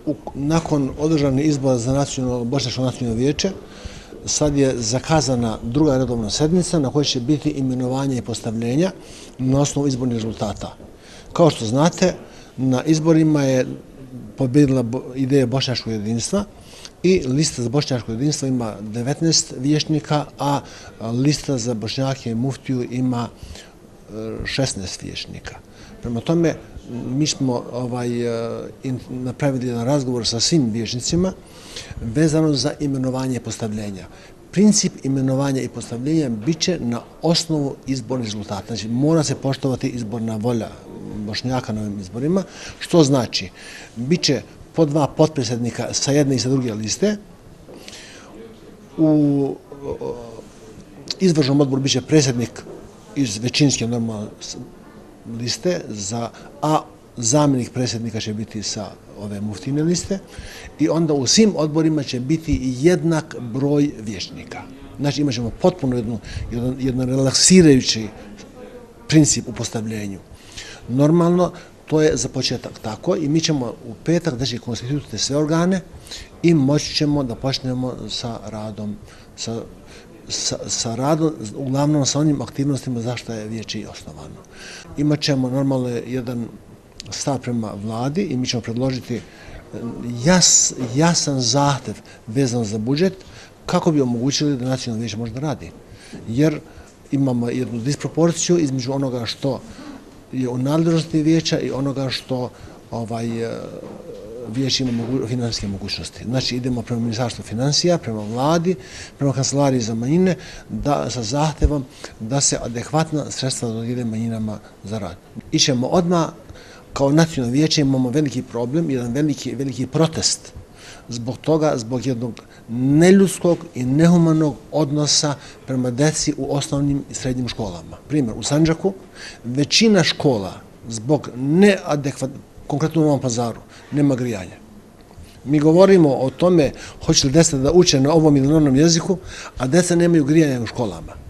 nakon održanih izbora za Bošnjačko nacionalno vijeće, sad je zakazana druga redovna sednica na kojoj će biti imenovanje i postavljenja na osnovu izbornih rezultata. Kao što znate, na izborima je pobjedila ideja bošnjačkog jedinstva i lista za bošnjačko jedinstvo ima 19 vijećnika, a lista za Bošnjake i muftiju ima 16 vijećnika. Prema tome, mi smo napravili jedan razgovor sa svim vijećnicima vezano za imenovanje i postavljenja. Princip imenovanja i postavljenja bit će na osnovu izbornih rezultata. Znači, mora se poštovati izborna volja Bošnjaka na ovim izborima, što znači, bit će po 2 potpredsjednika sa jedne i sa druge liste. U izvršnom odboru bit će predsjednik iz većinske normalne liste, a zamjenik predsjednika će biti sa ove muftine liste i onda u svim odborima će biti jednak broj vijećnika. Znači imat ćemo potpuno jedan relaksirajući princip u postavljenju. Normalno, to je za početak tako i mi ćemo u petak znači konstituirati sve organe i moći ćemo da počnemo sa radom, uglavnom sa onim aktivnostima zašto je vijeće i osnovano. Imat ćemo normalno jedan stav prema vladi i mi ćemo predložiti jasan zahtev vezan za budžet kako bi omogućili da nacionalno vijeće može da radi. Jer imamo jednu disproporciju između onoga što je u nadležnosti vijeća i onoga što vijeće ima financijske mogućnosti. Znači idemo prema Ministarstvu financija, prema vladi, prema Kancelariji za manjine sa zahtevom da se adekvatna sredstva dodijele manjinama za rad. Ićemo odmah, kao nacionalno vijeće imamo veliki problem, jedan veliki protest zbog toga, zbog jednog neljudskog i nehumanog odnosa prema deci u osnovnim i srednjim školama. Primjer, u Sandžaku većina škola zbog neadekvatnog, konkretno u Novom Pazaru, nema grijanja. Mi govorimo o tome hoće li deca da uče na ovom ili na onom jeziku, a deca nemaju grijanja u školama.